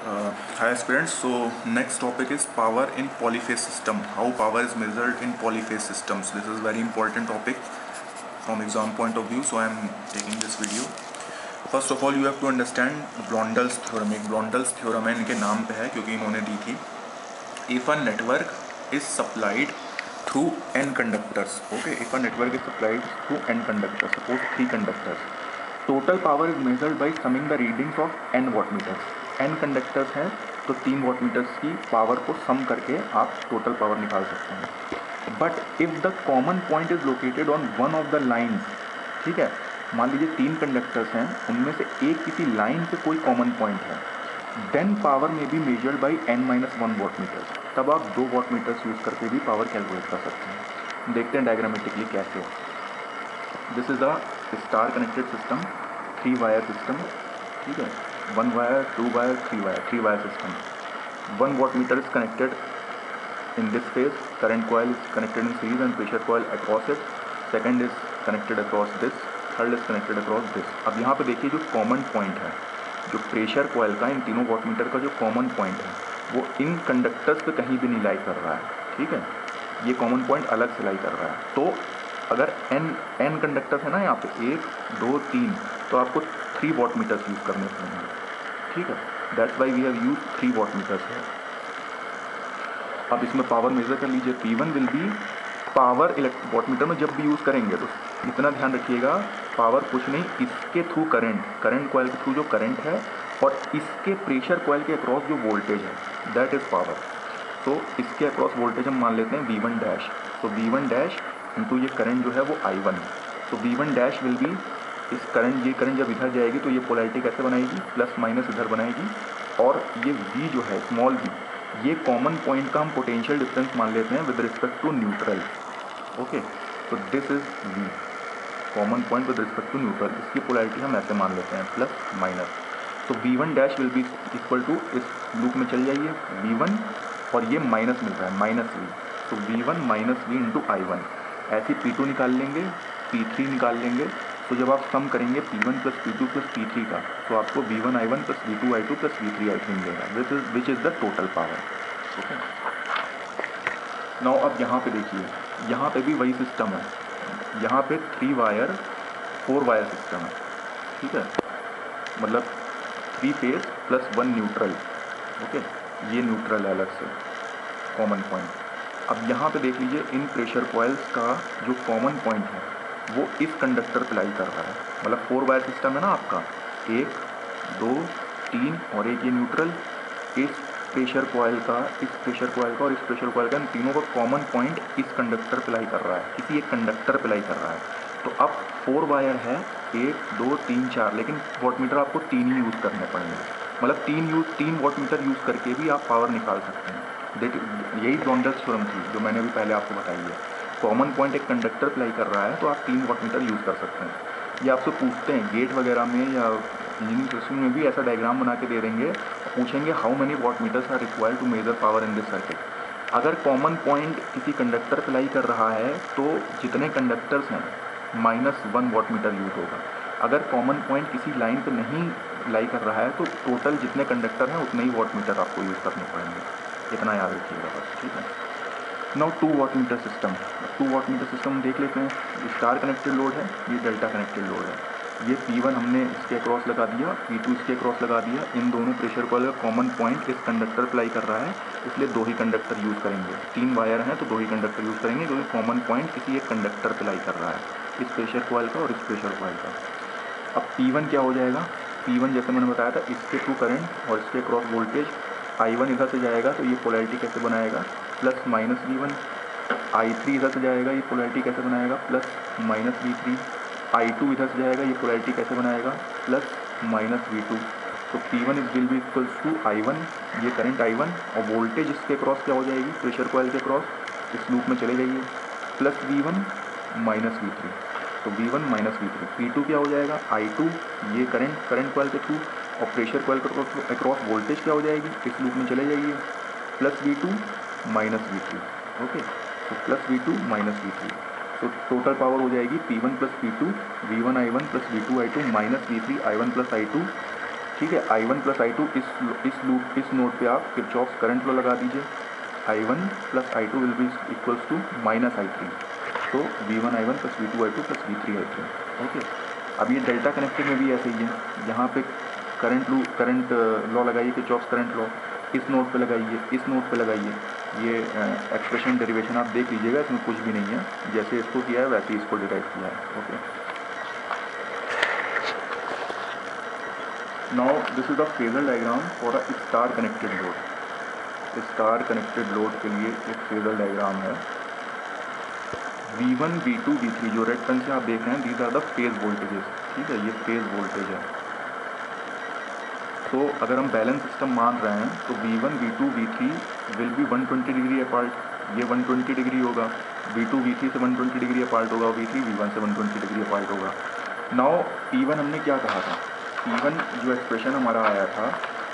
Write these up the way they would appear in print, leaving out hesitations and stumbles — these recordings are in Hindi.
Hi aspirants, so next topic is power in polyphase system. How power is measured in polyphase systems. This is very important topic from exam point of view, so I am taking this video. First of all you have to understand Blondel's theorem. एक Blondel's theorem है, इनके नाम पे है क्योंकि इन्होंने दी थी. If a network is supplied through n conductors, okay, if a network is supplied through n conductors, suppose 3 conductors, total power is measured by summing the readings of n wattmeters. n conductors हैं तो 3 वाटमीटर्स की पावर को सम करके आप टोटल पावर निकाल सकते हैं. But if the common point is located on one of the lines, ठीक है, मान लीजिए 3 कंडक्टर्स हैं, उनमें से एक किसी लाइन पे कोई कॉमन पॉइंट है, then power may be measured by n-1 wattmeters. तब आप 2 वाटमीटर्स यूज़ करके भी पावर कैलकुलेट कर सकते हैं. देखते हैं डायग्रामेटिकली कैसे. This is a star connected system, 3 wire system, ठीक है, 1 wire, 2 wire, 3 wire system. 1 wattmeter is connected in this phase. Current coil is connected in series and pressure coil across it. Second is connected across this. Third is connected across this. अब यहाँ पे देखिए जो कॉमन पॉइंट है, जो प्रेशर कॉयल का, इन तीनों वाटमीटर का जो कॉमन पॉइंट है वो इन कंडक्टर्स पे कहीं भी नहीं लाई कर रहा है. ठीक है, ये कॉमन पॉइंट अलग से लाई कर रहा है. तो अगर n कंडक्टर्स है ना यहाँ पे 1, 2, 3, तो आपको 3 वाटमीटर्स यूज़ करने पड़ेंगे. ठीक है, that's why we have use 3 wattmeters है. अब इसमें पावर मेजर कर लीजिए. P1 will B power wattmeter में जब भी यूज़ करेंगे तो इतना ध्यान रखिएगा, पावर कुछ नहीं, इसके थ्रू करंट कॉयल के थ्रू जो करंट है और इसके प्रेशर कॉयल के अक्रॉस जो वोल्टेज है, दैट इज़ पावर. तो इसके अक्रॉस वोल्टेज हम मान लेते हैं V1 डैश. तो V1 डैश इंटू ये करंट जो है वो I1. तो V1 डैश विल बी इस करंट, ये करंट जब इधर जाएगी तो ये पोलैरिटी कैसे बनाएगी, प्लस माइनस इधर बनाएगी. और ये V जो है, स्मॉल v, ये कॉमन पॉइंट का हम पोटेंशियल डिफरेंस मान लेते हैं with respect to neutral. Okay, तो this is V, common point with respect to neutral. इसकी पोलैरिटी हम ऐसे मान लेते हैं, प्लस माइनस. तो V1 dash will be equal to, इस लूप में चल जाइए, V1 और ये माइनस मिल रहा है, माइनस V. तो V1 minus V into I1. ऐसे P2 निकाल लेंगे, P3 निकाल लेंगे. तो जब आप सम करेंगे P1 plus P2 plus P3 का, तो आपको V1 I1 plus V2 I2 plus V3 I3 मिलेगा, which is the total power. Okay, now अब यहाँ पे देखिए, यहाँ पे भी वही सिस्टम है. यहाँ पे 3 वायर 4 वायर सिस्टम है. ठीक है, मतलब 3 फेज प्लस 1 न्यूट्रल. ओके, ये न्यूट्रल है अलग से, कॉमन पॉइंट. अब यहाँ पे देख लीजिए, इन प्रेशर कॉइल्स का जो कॉमन पॉइंट है वो इस कंडक्टर पे लाई कर रहा है. मतलब 4 वायर सिस्टम है ना आपका, 1, 2, 3 और एक ये न्यूट्रल. इस प्रेशर कॉइल का, इस प्रेशर कॉइल का और इस प्रेशर कॉइल का, इन तीनों का कॉमन पॉइंट इस कंडक्टर पे लाई कर रहा है, किसी एक कंडक्टर पे लाई कर रहा है. तो अब 4 वायर है, 1, 2, 3, 4, लेकिन वाटमीटर आपको 3 ही यूज़ करने पड़ेंगे. मतलब 3 वाटमीटर यूज़ करके भी आप पावर निकाल सकते हैं. यही ब्लॉन्डेल्स थ्योरम थी जो मैंने अभी पहले आपको बताई है. कॉमन पॉइंट एक कंडक्टर प्लाई कर रहा है तो आप 3 वाटमीटर यूज़ कर सकते हैं. ये आपसे पूछते हैं गेट वगैरह में या इंजीनियरिंग सिस्टम में भी ऐसा डायग्राम बना के दे देंगे, पूछेंगे how many wattmeters are required to measure power in this circuit. अगर कॉमन पॉइंट किसी कंडक्टर प्लाई कर रहा है तो जितने कंडक्टर्स हैं -1 वाटमीटर यूज़ होगा. अगर कॉमन पॉइंट किसी लाइन पर नहीं लाई कर रहा है तो टोटल जितने कंडक्टर हैं उतने ही वाटमीटर आपको यूज़ करने पड़ेंगे. इतना याद रखिएगा बस. ठीक है, now 2 wattmeter system. 2 wattmeter system देख लेते हैं. स्टार कनेक्टेड लोड है, ये डेल्टा कनेक्टेड लोड है. ये P1 हमने इसके अक्रॉस लगा दिया, P2 इसके अक्रॉस लगा दिया. इन दोनों प्रेशर कॉइल का कॉमन पॉइंट इस कंडक्टर प्लाई कर रहा है, इसलिए 2 ही कंडक्टर यूज़ करेंगे. 3 वायर हैं तो 2 ही कंडक्टर यूज़ करेंगे क्योंकि कॉमन पॉइंट किसी एक कंडक्टर प्लाई कर रहा है, इस प्रेशर कॉइल का और इस प्रेशर कॉइल का. अब P1 क्या हो जाएगा, P1 जैसे मैंने बताया था, इसके थ्रू करंट और इसके अक्रॉस वोल्टेज. I1 इधर से जाएगा तो ये पोलैरिटी कैसे बनाएगा, प्लस माइनस V1. I3 इधर से जाएगा, ये पोलैरिटी कैसे बनाएगा, प्लस माइनस V3. I2 इधर से जाएगा, ये पोलैरिटी कैसे बनाएगा, प्लस माइनस V2. तो P1 will be equals to I1, ये करंट I1 और वोल्टेज इसके क्रॉस क्या हो जाएगी, प्रेशर कॉइल के क्रॉस, इस लूप में चले जाइए, प्लस V1 माइनस V3. तो V1 माइनस V3. P2 क्या हो जाएगा, I2, ये करंट कॉइल के थ्रू और प्रेशर कॉइल के अक्रॉस वोल्टेज क्या हो जाएगी, इस लूप में चले जाइए, plus V2 minus V3. Okay, तो प्लस V2 माइनस V3. तो टोटल पावर हो जाएगी P1 plus P2 V1 I1 plus V2 I2 minus V3 I1 plus I2 ठीक है। I1 प्लस I2 इस नोड पे आप किरचॉफ्स करंट लॉ लगा दीजिए। I1 plus I2 will be equals to minus I3, तो V1 I1 plus V2 I2 plus V3 I3। Okay, अब ये डेल्टा कनेक्टेड में भी ऐसे ही है, यहाँ पे करंट लॉ लगाइए, किरचॉफ्स करंट लॉ इस नोड पे लगाइए, इस नोड पे लगाइए। ये एक्सप्रेशन डेरिवेशन आप देख लीजिएगा, इसमें कुछ भी नहीं है, जैसे इसको किया है वैसे ही इसको डिराइव किया है। Okay, now this is the phasor diagram for a star connected load. Star connected load के लिए एक फेजर डायग्राम है। V1, V2, V3 जो रेड पेन से आप देख रहे हैं, these are the phase voltages. ठीक है, ये फेज वोल्टेज है। तो अगर हम बैलेंस सिस्टम मान रहे हैं तो V1, V2, V3 will be 120 degree apart, ये 120 डिग्री होगा। V2 V3 से 120 डिग्री अपार्ट होगा, V3 V1 से 120 डिग्री अपार्ट होगा। नाउ P1 हमने क्या कहा था, P1 जो एक्सप्रेशन हमारा आया था,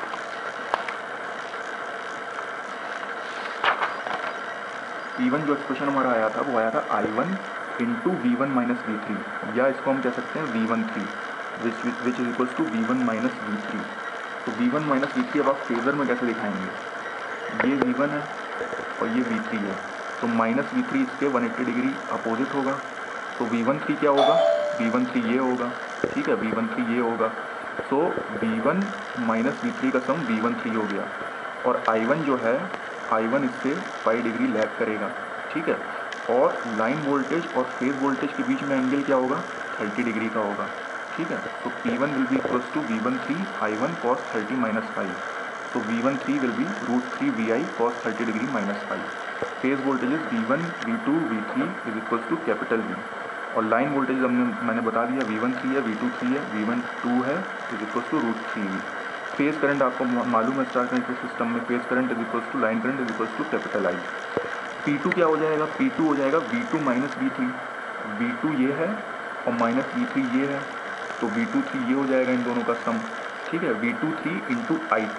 P1 जो एक्सप्रेशन हमारा आया था वो आया था I1 into V1 minus V3, या इसको हम कह सकते हैं V13 which is equals to V1 minus V3। तो V1 माइनस V3 अब आप फेजर में कैसे दिखाएंगे, ये V1 है और ये V3 है, तो माइनस V3 इसके 180 डिग्री अपोजिट होगा। तो V13 क्या होगा, V13 ये होगा। ठीक है, V13 ये होगा। सो V1 माइनस V3 का सम V13 हो गया, और I1 जो है, I1 इससे 5 डिग्री लैग करेगा। ठीक है, और लाइन वोल्टेज और फेज वोल्टेज के बीच में एंगल क्या होगा, 30 डिग्री का होगा। ठीक है, तो P1 will be equals to V13 I1 cos 30 minus 5, तो V13 will be √3 VI cos 30 degree minus 5। Phase voltages V1, V2, V3 is equals to capital V, और लाइन वोल्टेज मैंने बता दिया V13 है, V23 है, V12 है, is equals to √3 V। Phase current आपको मालूम है, स्टार कनेक्टेड सिस्टम में phase current is equals to line current is equals to capital I। P2 क्या हो जाएगा, P2 हो जाएगा V2 माइनस V3, V2 ये है और माइनस V3 ये है, तो V23 ये हो जाएगा इन दोनों का सम। ठीक है, V23 इंटू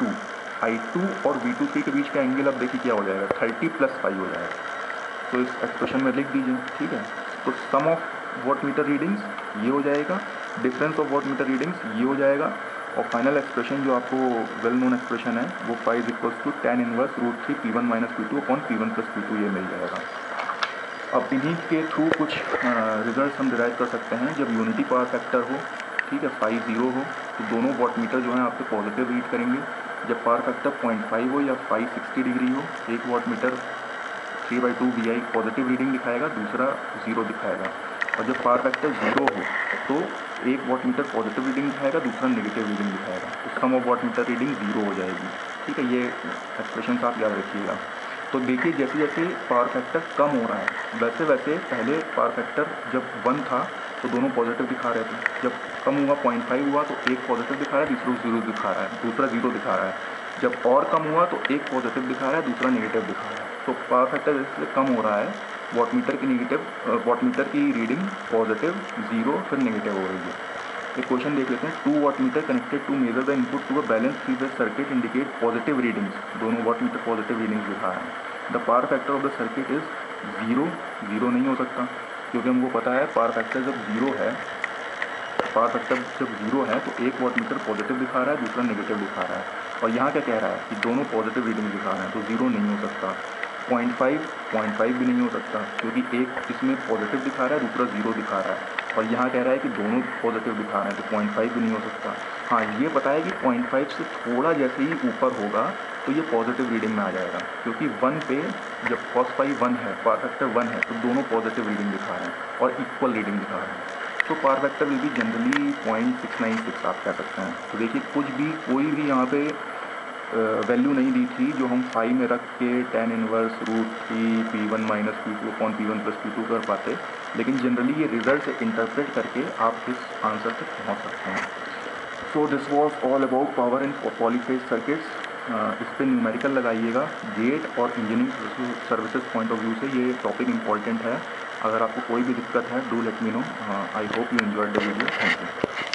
I2 और V23 के बीच का एंगल अब देखिए क्या हो जाएगा, 30 प्लस 5 हो जाएगा। तो इस एक्सप्रेशन में लिख दीजिए। ठीक है, तो sum of watt meter readings ये हो जाएगा, difference of watt meter readings ये हो जाएगा, और फाइनल एक्सप्रेशन जो आपको वेल नोन एक्सप्रेशन है वो 5 equals to tan inverse √3 P1 minus P2 upon P1 plus P2 ये मिल जाएगा। अब इन्हीं के थ्रू कुछ रिजल्ट हम डिराइव कर सकते हैं। जब यूनिटी पावर फैक्टर हो, ठीक है, 5 0 हो, तो दोनों वॉट मीटर जो है आपके पॉजिटिव रीड करेंगे। जब पावर फैक्टर 0.5 हो या 560 डिग्री हो, एक watt meter 3/2 VI positive reading दिखाएगा, दूसरा 0 दिखाएगा। और जब पावर फैक्टर 0 हो तो एक वॉट मीटर पॉजिटिव रीडिंग दिखाएगा, दूसरा नेगेटिव रीडिंग दिखाएगा, तो sum of watt meter reading 0 हो जाएगी। ठीक है, ये एक्सप्रेशन आप याद रखिएगा। तो देखिए जैसे जैसे पावर फैक्टर कम हो रहा है वैसे वैसे पहले पावर फैक्टर जब 1 था तो दोनों पॉजिटिव दिखा रहे थे, जब कम हुआ 0.5 हुआ तो एक पॉजिटिव दिखा रहा है, दूसरा 0 दिखा रहा है, दूसरा 0 दिखा रहा है। जब और कम हुआ तो एक पॉजिटिव दिखा रहा है, दूसरा नेगेटिव दिखा रहा है। तो पावर फैक्टर जैसे कम हो रहा है, वॉट मीटर की रीडिंग पॉजिटिव 0 फिर नेगेटिव हो रही है। एक क्वेश्चन देख लेते हैं। 2 watt meter connected to measure the input to a balance three phase circuit indicate positive readings, दोनों वॉट मीटर पॉजिटिव रीडिंग्स दिखा रहे हैं। The power factor of the circuit is 0 नहीं हो सकता, क्योंकि हमको पता है पावर फैक्टर जब 0 है, तो एक वॉट मीटर पॉजिटिव दिखा रहा है, दूसरा नेगेटिव दिखा रहा है। और यहाँ क्या कह रहा है कि दोनों पॉजिटिव रीडिंग दिखा रहे हैं, तो 0 नहीं हो सकता। 0.5 भी नहीं हो सकता, क्योंकि एक इसमें पॉजिटिव दिखा रहा है, दूसरा 0 दिखा रहा है। और यहाँ कह रहा है कि दोनों पॉजिटिव दिखा रहे हैं, तो 0.5 भी नहीं हो सकता। हाँ, ये पता है कि 0.5 से थोड़ा जैसे ही ऊपर होगा तो ये पॉजिटिव रीडिंग में आ जाएगा, क्योंकि 1 पे जब cos पाई 1 है, पावर फैक्टर 1 है, तो दोनों पॉजिटिव रीडिंग दिखा रहे हैं और इक्वल रीडिंग दिखा रहे हैं। तो power factor will be generally 0.696 आप कह सकते हैं। तो देखिए कोई भी यहाँ पे वैल्यू नहीं दी थी जो हम 5 में रख के tan inverse √3 P1 minus P2 upon P1 plus P2 कर पाते, लेकिन जनरली ये रिजल्ट से इंटरप्रेट करके आप इस आंसर तक पहुँच सकते हैं। So this was all about power in polyphase circuits. इस पर न्यूमेरिकल लगाइएगा। गेट और engineering services point of view से ये टॉपिक इंपॉर्टेंट है। अगर आपको कोई भी दिक्कत है, do let me know. I hope you enjoyed the video. Thank you.